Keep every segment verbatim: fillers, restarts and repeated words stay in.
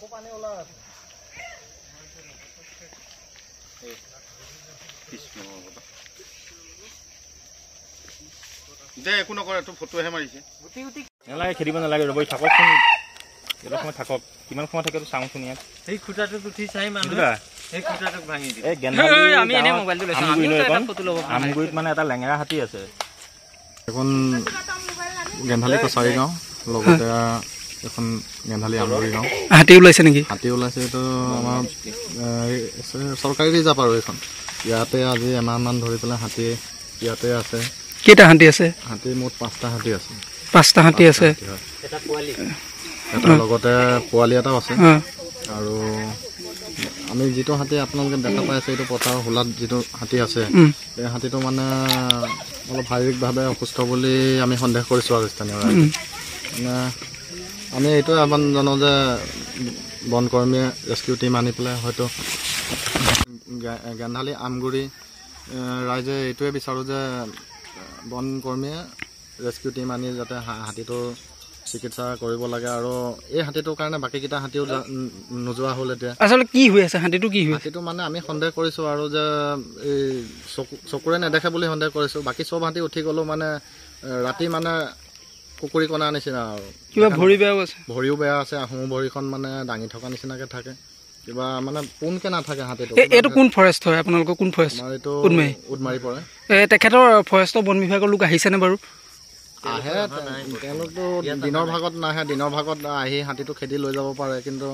দে একো নকৰে তো ফটোহে মাৰিছে নালাগে খেদিব নালাগে ৰ'ব থাককচোন এটা সময় থাকক কিমান সময় থাকে চাওঁচোন ইয়াত সেই খুঁটাটোক উঠি চাই মানুহ সেই খুঁটাটোক ভাঙি দিম এই গেন্ধালি আমি এনে মোবাইলটো লৈছো আমি এটা ফটো ল'ব আমগুৰিত মানে এটা লেঙেৰা হাতী আছে এখন গেন্ধালি কছাৰী গাঁও লগতে এখন গেন্ধালি আমগুৰি গাঁও হাতী ওলাইছে নেকি হাতী ওলাইছে এইটো আমাৰ চৰকাৰী ৰিজাৰ্ভ আৰু এইখন ইয়াতে আজি এমাহমান ধৰি পেলাই হাতী ইয়াতে আছে কেইটা হাতী আছে হাতী মুঠ পাঁচটা হাতী আছে পাঁচটা হাতী আছে এটা পোৱালি এটা লগতে পোৱালি এটাও আছে আৰু আমি যিটো হাতী আপোনালোকে দেখা পাই আছে এইটো পথাৰ হোলাত যিটো হাতী আছে এই হাতীটো মানে অলপ শাৰীৰিকভাৱে অসুস্থ বুলি আমি সন্দেহ কৰিছোঁ আৰু স্থানীয় ৰাইজে মানে আমি এইটোৱে আহ্বান জনাওঁ যে বনকৰ্মীয়ে ৰেস্কিউ টিম আনি পেলাই হয়তো গেন্ধালি আমগুৰি ৰাইজে এইটোৱে বিচাৰোঁ যে বনকৰ্মীয়ে ৰেস্কিউ টিম আনি যাতে হাতীটোৰ চিকিৎসা কৰিব লাগে আৰু এই হাতীটোৰ কাৰণে বাকীকেইটা হাতীও নোযোৱা হ'ল এতিয়া আচলতে কি হৈ আছে হাতীটো কি হৈ হাতীটো মানে আমি সন্দেহ কৰিছোঁ আৰু যে এই চকু চকুৰে নেদেখে বুলি সন্দেহ কৰিছোঁ বাকী চব হাতী উঠি গ'লেও মানে ৰাতি মানে কুকুৰী কণা নিচিনা আৰু কিবা ভৰি বেয়াও আছে ভৰিও বেয়া আছে সোঁ ভৰিখন মানে দাঙি থকা নিচিনাকৈ থাকে কিবা মানে পোনকৈ নাথাকে হাতীটো এইটো কোন ফৰেষ্ট হয় আপোনালোকৰ কোন ফৰেষ্ট আমাৰ এইটো উদমাৰী উদমাৰী পৰে তেখেতৰ ফৰেষ্টৰ বন বিভাগৰ লোক আহিছেনে বাৰু আহে তেওঁলোকতো দিনৰ ভাগত নাহে দিনৰ ভাগত আহি হাতীটো খেদি লৈ যাব পাৰে কিন্তু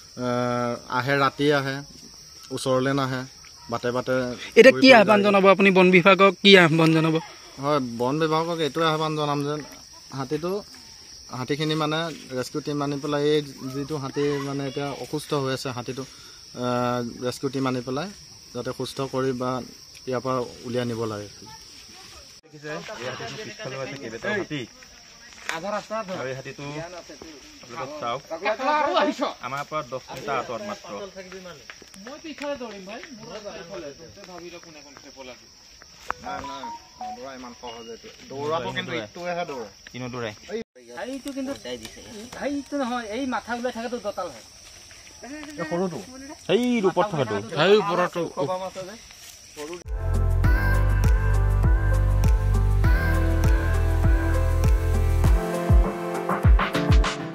আহে ৰাতি আহে ওচৰলৈ নাহে বাটে বাটে এতিয়া কি আহ্বান জনাব আপুনি বন বিভাগক কি আহ্বান জনাব হয় বন বিভাগক এইটোৱে আহ্বান জনাম যে হাতীটো হাতীখিনি মানে ৰেস্কিউ টিম আনি পেলাই এই যিটো হাতী মানে এতিয়া অসুস্থ হৈ আছে হাতীটো ৰেস্কিউ টিম আনি পেলাই যাতে সুস্থ কৰি বা ইয়াৰ পৰা উলিয়াই নিব লাগে আমাৰ পৰা দহ মিটাৰ আঁতৰত মাত্ৰ ইমান সহজে দৌৰাটো কিন্তু ইটোৱেহে দৌৰে কিনো দৌৰাই এইটো কিন্তু এইটো নহয় এই মাথা ওলাই থাকাটো দতাল হয় সৰুটো সেই ওপৰত থকাটো ওপৰতো